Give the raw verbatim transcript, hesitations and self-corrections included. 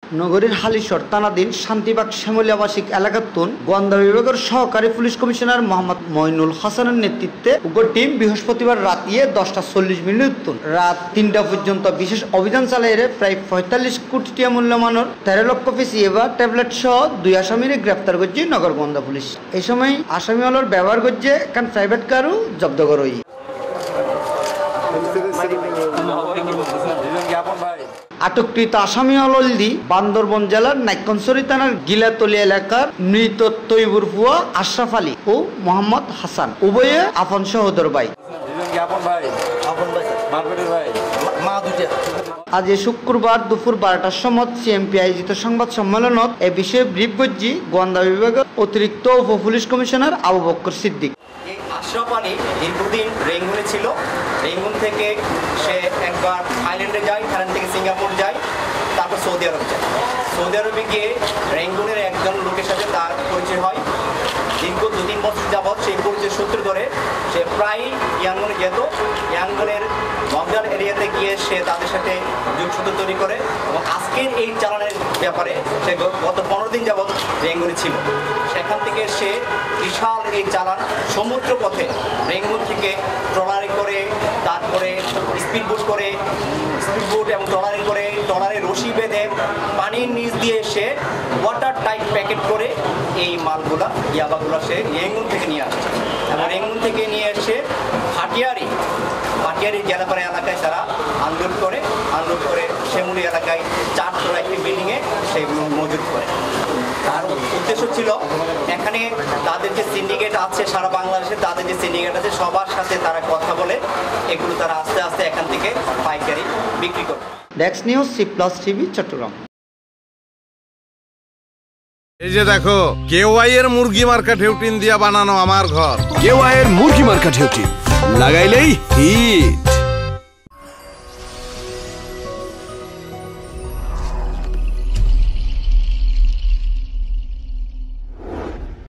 নগরীর হালিশহর থানাধীন শান্তিবাগ শ্যামলী আবাসিক এলাকাতুন গোয়েন্দা বিভাগের সহকারী পুলিশ কমিশনার মোহাম্মদ মইনুল হাসানের নেতৃত্বে উগ্র টিম বৃহস্পতিবার রাতিয়ে দশটা চল্লিশ মিনিট রাত তিনটা পর্যন্ত বিশেষ অভিযান চালিয়ে প্রায় পঁয়তাল্লিশ কোটি টাকা মূল্যমানের তেরো লক্ষ পিস এবার ট্যাবলেট সহ দুই আসামিরে গ্রেপ্তার করছে নগর গোয়েন্দা পুলিশ। এই সময় আসামি হলর ব্যবহার করছে কারণ প্রাইভেট কারও জব্দ করই। আটককৃত আসামি হলদি বান্দরবন জেলার নাইকনসরি থানার গিলাতলি এলাকার মৃত তৈবুর ফুয়া আশরাফ আলী ও মোহাম্মদ হাসান, উভয়ে আপন সহোদর ভাই। আজ শুক্রবার দুপুর বারোটার সময় সিএমপি আয়োজিত সংবাদ সম্মেলনত এ বিষয়ে ব্রিফ করছি গোয়েন্দা বিভাগের অতিরিক্ত উপ পুলিশ কমিশনার আবু বকর সিদ্দিক। আশরাফ আলী দীর্ঘদিন রেঙ্গুনে ছিল। রেঙ্গুন থেকে সে একবার থাইল্যান্ডে যায়, থাইল্যান্ড থেকে সিঙ্গাপুর যায়, তারপর সৌদি আরব যায়। সৌদি আরবে গিয়ে রেঙ্গুনের একজন লোকের সাথে তার পরিচয় হয়। দীর্ঘ দু তিন বছর যাবৎ সেই পরিচয় সূত্র ধরে সে প্রায় ইয়াঙ্গনে যেত। ইয়াঙ্গনের বর্ডার এরিয়াতে গিয়ে সে তাদের সাথে যোগসূত্র তৈরি করে এবং আজকের এই চালানের ব্যাপারে সে গত পনেরো দিন যাবৎ রেঙ্গুনে ছিল। সেখান থেকে সে বিশাল এই চালান সমুদ্র পথে রেঙ্গুন থেকে ট্রলারে করে, তারপরে স্পিডবোট করে, স্পিডবোট এবং ট্রলারে করে, ট্রলারে রশি বেঁধে পানির নিচ দিয়ে সে ওয়াটার টাইট প্যাকেট করে এই মালগুলা ইয়াবাগুলো সে রেঙ্গুন থেকে নিয়ে আসছে এবং রেঙ্গুন থেকে নিয়ে এসে হাটিয়ারি হাটিয়ারি জেলাপাড়া এলাকায় তারা আনলোড করে আনলোড করে শ্যামলী এলাকায় চারতলা একটি বিল্ডিংয়ে সেগুলো মজুত করে। তার উদ্দেশ্য ছিল এখানে তাদের যে সিন্ডিকেট আছে সারা বাংলাদেশে, তাদের যে সিন্ডিকেট আছে সবার সাথে তারা কথা বলে এগুলো তারা আস্তে আস্তে এখান থেকে পাইকারি বিক্রি করে। ডেক্স news C plus TV Chattogram. এই যে দেখো কেওয়াই এর মুরগি মার্কা ঢেউটিন দিয়া বানানো আমার ঘর। কেওয়াই এর মুরগি মার্কা ঢেউটিন লাগাইলেই হিট।